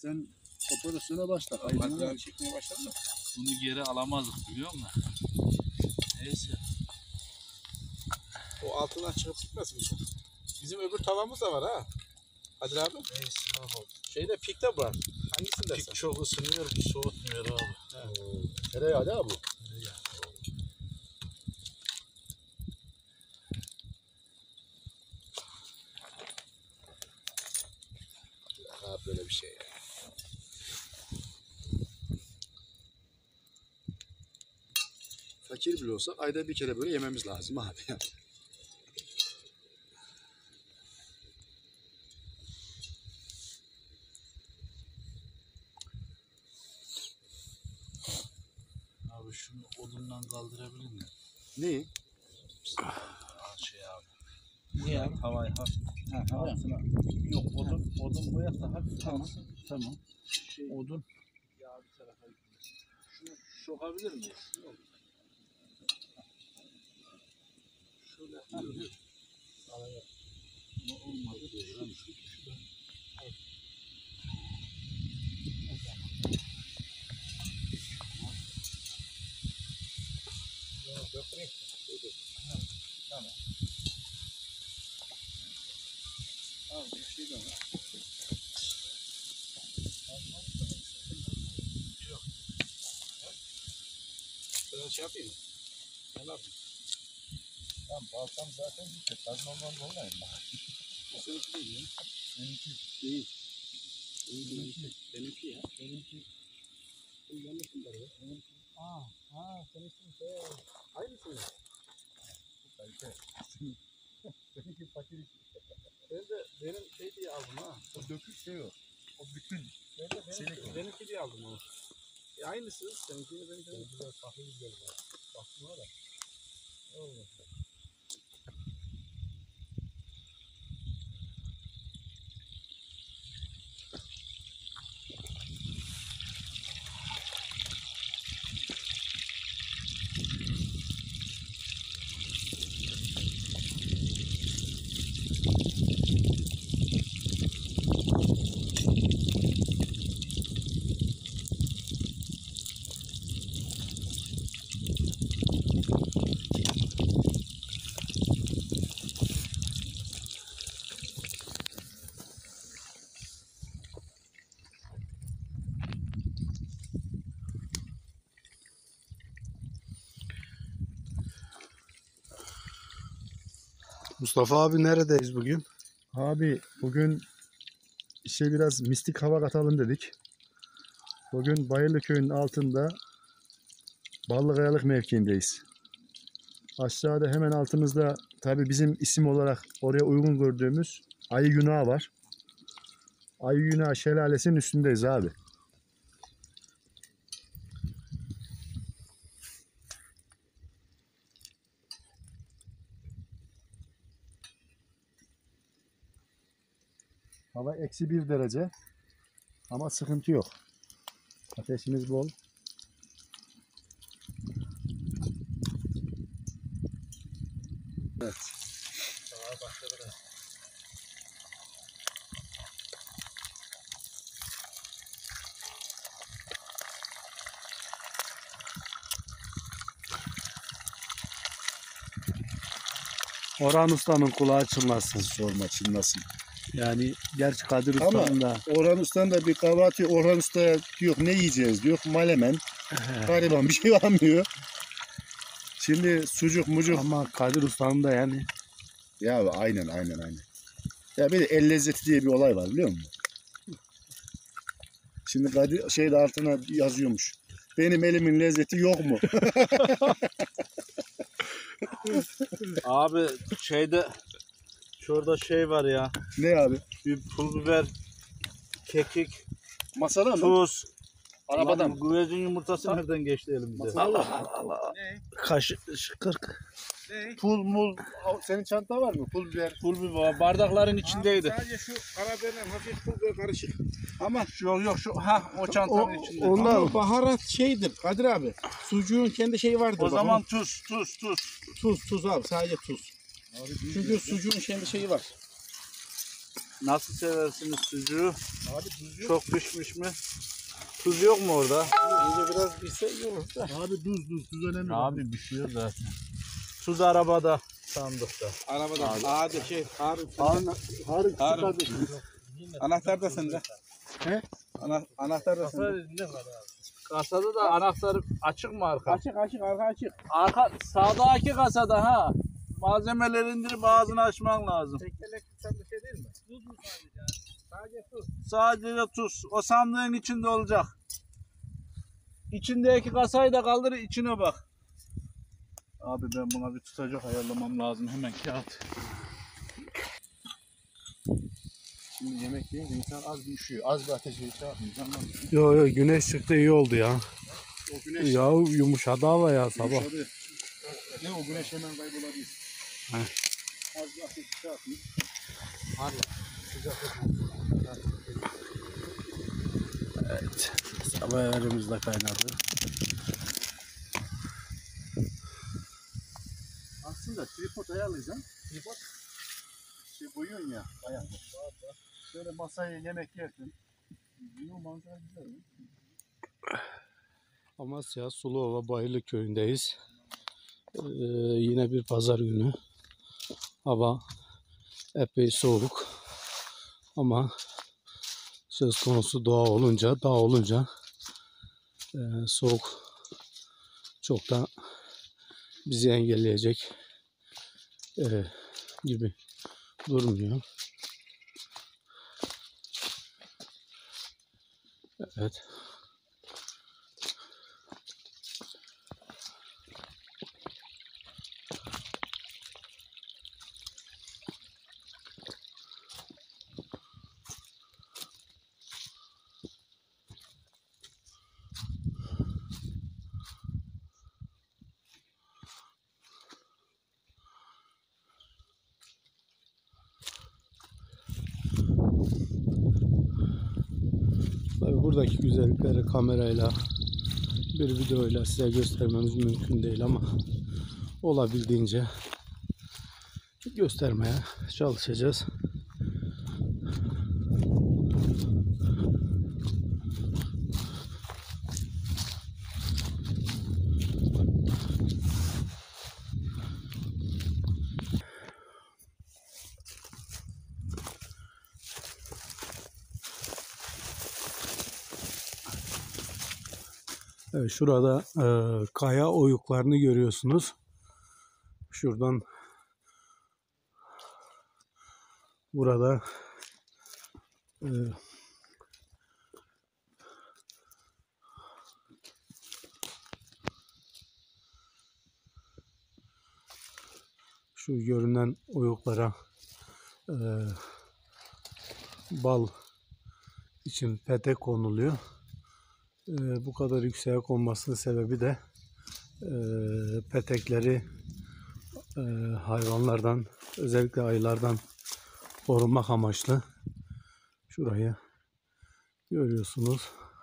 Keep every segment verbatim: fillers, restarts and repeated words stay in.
Sen operasyona başla. Aynen çekmeye başladın mı? Bunu geri alamazdık biliyor musun? Neyse. O altından çıkıp gitmez mi? Bizim öbür tavamız da var ha. Kadir abi. Neyse ne oldu? Şeyde pikte var. Hangisinde Pik sen? çok ısınıyor, soğutmuyor abi. Tereyağı değil mi bu? Ha böyle bir şey ya. Fakir bile olsa ayda bir kere böyle yememiz lazım abi. Abi şunu odundan kaldırabilir miyim? Neyi? Aa, şey abi. Niye abi? Havayı hafif. Ha, tamam. Yok odun, odun boyak da hafif. Tamam. Tamam. Şey, Odun. yağ bir tarafa gitmesin. Şunu sokabilir miyiz? Yok. Şöyle. Yok. Araya. Ne olmadı diyor. Şu, şu, şuradan. Götüreyim. Tamam. Tamam bir şey de var. Yok. Şöyle şey yapayım mı? Ne yapayım? Tamam baltam zaten bitti. Kazmamdan dolayım bak. O seninki değil ya. Benimki Değil. Benimki. Benimki ya. benimki Bu yanlışım var ya. benimki Aa, ha, seninki şey. Aynısı mı? kalite. Benimki fakir iş. Ben de benim şey diye aldım ha. O dökük şey o. O bütün. Ben de benimki, Silikon. benimki diye aldım onu. E aynısı. Seninki de benimki. Benimki de fakir güzel var. Bakma da. Ne oldu? Mustafa abi neredeyiz bugün? Abi bugün işe biraz mistik hava katalım dedik. Bugün Bayırlı Köyü'nün altında Ballıkayalık mevkiindeyiz. Aşağıda hemen altımızda tabi bizim isim olarak oraya uygun gördüğümüz Ayı Yunağı var. Ayı Yunağı şelalesinin üstündeyiz abi. Hava eksi bir derece ama sıkıntı yok. Ateşimiz bol. Evet. Daha başladı da. Orhan Usta'nın kulağı çınlasın. Sorma çınlasın. Yani gerçi Kadir Ama Usta'nın da Orhan Usta'nın da bir kabahati. Orhan Usta'ya diyor ne yiyeceğiz diyor. Malemen. Gariban bir şey almıyor. Şimdi sucuk mucuk. ama Kadir Usta'nın da yani Ya aynen aynen aynen. Ya bir de el lezzeti diye bir olay var biliyor musun? Şimdi Kadir şeyde altına yazıyormuş. Benim elimin lezzeti yok mu? Abi şeyde şurada şey var ya. Ne abi? Bir pul biber, kekik, Masada mı? tuz. Arabada Lan mı? bu güvercin yumurtası nereden geçti elimize? Allah Ne? Kaşık kırk. Ne? Pul mul. Senin çanta var mı? Pul biber. Pul biber bardakların içindeydi. Abi sadece şu karabiberle hafif pul biber karışık. Ama Yok yok şu ha o çantanın içinde. ondan- ama baharat şeydir Kadir abi. Sucuğun kendi şeyi vardır. O bak, zaman onun- tuz tuz tuz. tuz tuz abi sadece tuz. Çünkü sucuğun kendi şeyi var. Nasıl seversiniz sucuğu? Abi tuz yok. Çok pişmiş mi? Tuz yok mu orada? İyice biraz bilse iyi olur da. Abi tuz tuz tuz önemli. Abi pişiyor zaten. Tuz arabada, sandıkta. Arabada. Hadi şey Harun. Harun, Harun Harun. küçük kardeşim. Anahtar da sende. He? Ana, anahtar da sende. Kasada da anahtarı açık mı arka? Açık açık arka açık. Arka sağdaki kasada ha. Malzemeleri indirip ağzını açman lazım. Tekerlek tutan bir şey değil mi? Tuz mu sadece? Sadece tuz. Sadece tuz. O sandığın içinde olacak. İçindeki kasayı da kaldır, içine bak. Abi ben buna bir tutacak ayarlamam lazım. Hemen kağıt. Şimdi yemek yiyince insan az bir üşüyor. Az bir ateşe şey yapmayacağım. Yo yo güneş çıktı iyi oldu ya. O güneş Ya yumuşadı hava ya sabah. yumuşadı. Ne o güneş hemen kaybolabilir. Heh. Az bir ateşe şey yapayım. Evet. Sabah elimizde kaynadı. Aslında tripod ayarlayacağım. Tripod şey koyuyorsun ya ayakta. Şöyle masaya yemek yerken. Bu manzara güzel mi? Amasya Suluova Bayırlı köyündeyiz. Ee, yine bir pazar günü. Hava epey soğuk. Ama söz konusu doğa olunca, dağ olunca e, soğuk çok da bizi engelleyecek e, gibi durmuyor. Evet. Tabii buradaki güzellikleri kamerayla bir videoyla size göstermemiz mümkün değil ama olabildiğince göstermeye çalışacağız. Evet, şurada e, kaya oyuklarını görüyorsunuz. Şuradan burada e, şu görünen oyuklara e, bal için petek konuluyor. E, bu kadar yükseğe konmasının sebebi de e, petekleri e, hayvanlardan, özellikle ayılardan korunmak amaçlı. Şurayı görüyorsunuz.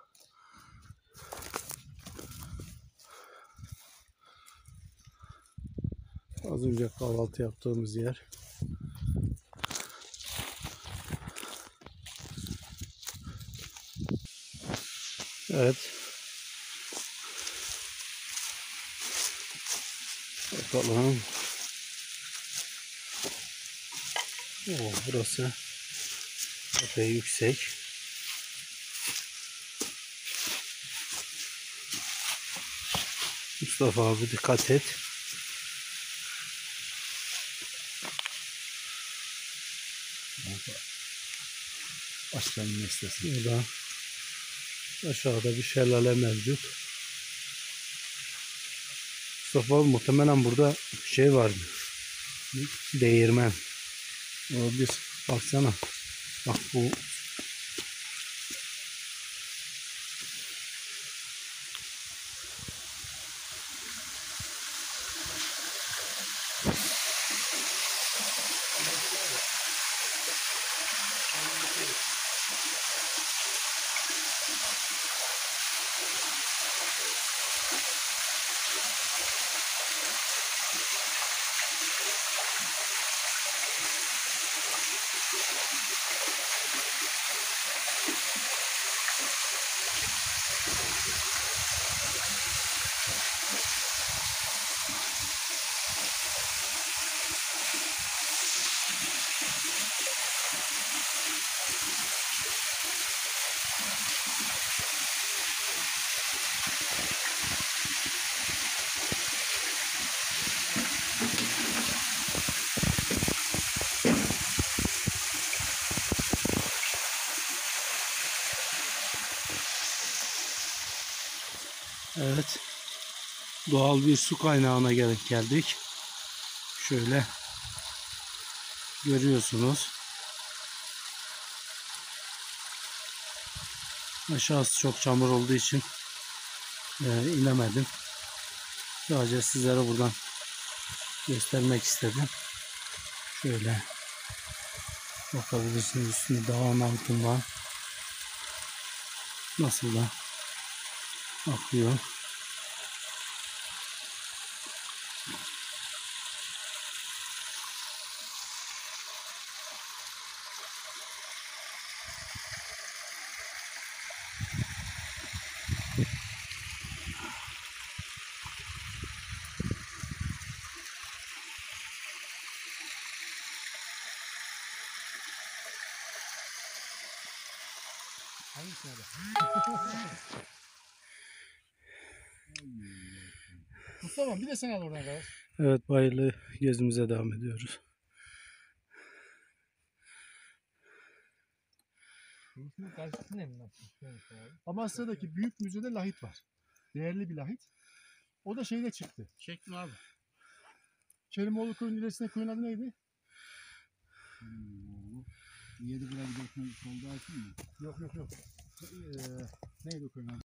Az önce kahvaltı yaptığımız yer. Evet. Bakalım. Oo, burası epey yüksek. Mustafa abi dikkat et. Aşağı inme istesin. Burada aşağıda bir şelale mevcut. Mustafa abi muhtemelen burada şey var. Değirmen. Olabilir. Baksana. Bak bu. Evet. Doğal bir su kaynağına gelip geldik. Şöyle görüyorsunuz. Aşağısı çok çamur olduğu için e, inemedim. Sadece sizlere buradan göstermek istedim. Şöyle bakabilirsiniz üstünde dağın altından nasıl da akıyor. Hangisine de? Mustafa bir de sen al oradan kardeş. Evet, bayırlı gezimize devam ediyoruz. Amasya'daki büyük müzede lahit var. Değerli bir lahit. O da şeyde çıktı. Çektim abi. Kerimoğlu köyün ilerisinde köyün adı neydi? Yedi gram bir solda açayım mı? Yok yok yok. Ee, neydi o köyün adı?